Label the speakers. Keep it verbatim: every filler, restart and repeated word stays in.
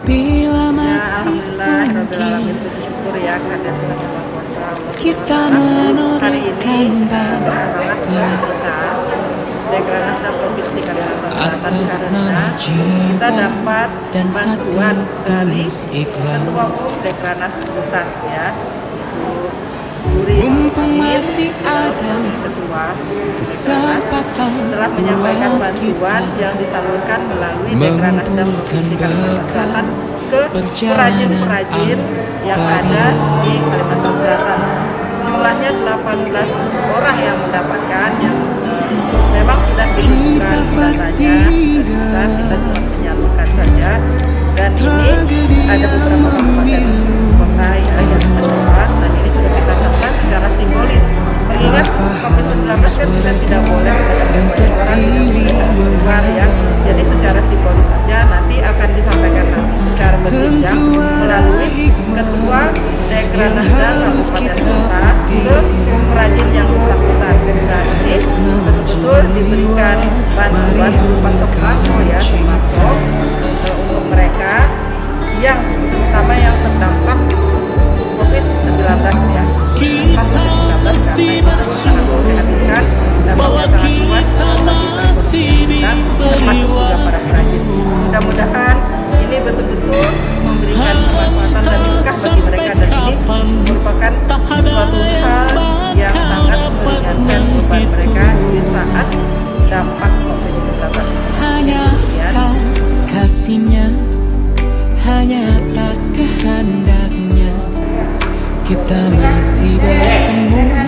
Speaker 1: Bila
Speaker 2: Ya,
Speaker 1: masih
Speaker 2: alhamdulillah,
Speaker 1: mungkin
Speaker 2: alamin bersyukur ya kehadiran Tuhan Yang Maha Kuasa.
Speaker 1: kita
Speaker 2: Hari ini
Speaker 1: menorehkan
Speaker 2: benar banget
Speaker 1: bakti
Speaker 2: kita Dekranasda Provinsi Kalimantan Selatan
Speaker 1: atas
Speaker 2: karena
Speaker 1: nama
Speaker 2: kita
Speaker 1: jiwa
Speaker 2: dapat
Speaker 1: dan
Speaker 2: bantuan
Speaker 1: hati
Speaker 2: dari
Speaker 1: tulus
Speaker 2: Ketua
Speaker 1: ikhlas.
Speaker 2: Umum Dekranas Pusat ya, Ibu Guri
Speaker 1: Mumpung
Speaker 2: Amin,
Speaker 1: masih ada
Speaker 2: Ketua Dekranas,
Speaker 1: kesempatan
Speaker 2: telah menyampaikan
Speaker 1: buat
Speaker 2: bantuan
Speaker 1: kita
Speaker 2: yang disalurkan melalui Dekranasda Provinsi Kalimantan Selatan ke perajin-perajin yang ada di Kalimantan Selatan. Jumlahnya delapan belas orang yang mendapatkan, yang eh, memang sudah dibutuhkan datanya, dan kita cuma menyalurkan saja. Dan ini ada beberapa kabupaten kota ya yang terdapat, dan ini sudah kita lakukan secara simbolis. Mengingat COVID sembilan belas kan kita tidak boleh banyak orang yang keluar ya, jadi secara simbolis saja nanti akan disampaikan langsung secara berjenjang melalui Ketua Dekranasda Kabupaten Kota ke perajin yang bersangkutan. Nah, ini betul-betul diberikan bantuan berupa sembako ya, sembako uh, untuk mereka yang terutama yang terdampak COVID sembilan belas ya.
Speaker 1: Kita masih bersyukur bahwa kita masih diberi waktu.
Speaker 2: Mudah-mudahan ini betul-betul memberikan kekuatan dan berkah bagi mereka, dan ini merupakan suatu hal yang sangat meringankan beban mereka di saat dampak COVID sembilan belas.
Speaker 1: Hanya atas kasihnya, hanya atas kehendaknya kita masih bertemu.